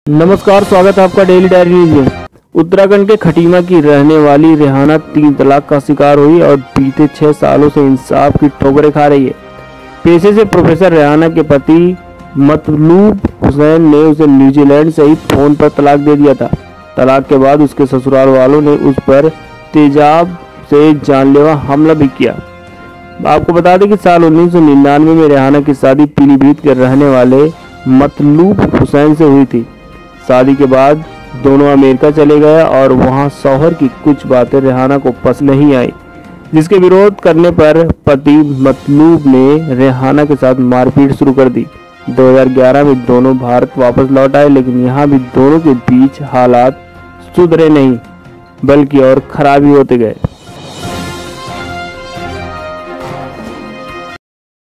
नमस्कार, स्वागत है आपका डेली डायरी न्यूज में। उत्तराखंड के खटीमा की रहने वाली रेहाना 3 तलाक का शिकार हुई और बीते 6 सालों से इंसाफ की ठोकरें खा रही है। पेशे से प्रोफेसर रेहाना के पति मतलूब हुसैन ने उसे न्यूजीलैंड से ही फोन पर तलाक दे दिया था। तलाक के बाद उसके ससुराल वालों ने उस पर तेजाब से जानलेवा हमला भी किया। आपको बता दें कि साल 1999 में रेहाना की शादी पीलीभीत के रहने वाले मतलूब हुसैन से हुई थी। शादी के बाद दोनों अमेरिका चले गए और वहां शौहर की कुछ बातें रेहाना को पसंद नहीं आई, जिसके विरोध करने पर पति मतलूब ने रेहाना के साथ मारपीट शुरू कर दी। 2011 में दोनों भारत वापस लौट आए, लेकिन यहाँ भी दोनों के बीच हालात सुधरे नहीं बल्कि और खराब ही होते गए।